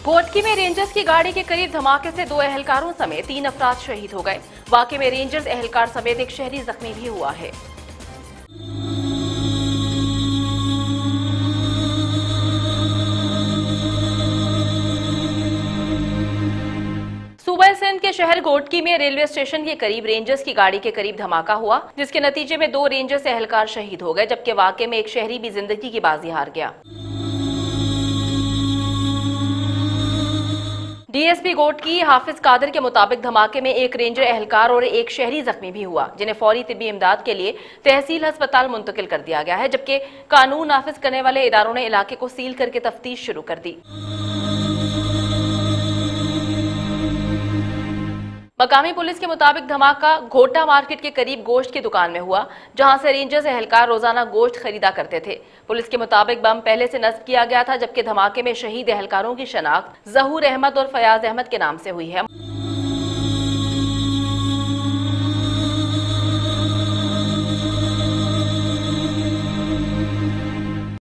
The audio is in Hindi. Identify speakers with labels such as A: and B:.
A: घोटकी में रेंजर्स की गाड़ी के करीब धमाके से 2 एहलकारों समेत 3 अफराद शहीद हो गए। वाकये में रेंजर्स एहलकार समेत एक शहरी जख्मी भी हुआ है। सूबा सिंध के शहर घोटकी में रेलवे स्टेशन के करीब रेंजर्स की गाड़ी के करीब धमाका हुआ, जिसके नतीजे में 2 रेंजर्स एहलकार शहीद हो गए, जबकि वाकये में एक शहरी भी जिंदगी की बाजी हार गया। डीएसपी घोटकी हाफिज कादिर के मुताबिक धमाके में एक रेंजर एहलकार और एक शहरी जख्मी भी हुआ, जिन्हें फौरी तिब्बी इमदाद के लिए तहसील अस्पताल मुंतकिल कर दिया गया है, जबकि कानून नाफिज करने वाले इदारों ने इलाके को सील करके तफ्तीश शुरू कर दी। मकामी पुलिस के मुताबिक धमाका घोटा मार्केट के करीब गोश्त की दुकान में हुआ, जहां से रेंजर्स एहलकार रोजाना गोश्त खरीदा करते थे। पुलिस के मुताबिक बम पहले से नस्ब किया गया था, जबकि धमाके में शहीद एहलकारों की शनाख्त जहूर अहमद और फयाज अहमद के नाम से हुई है।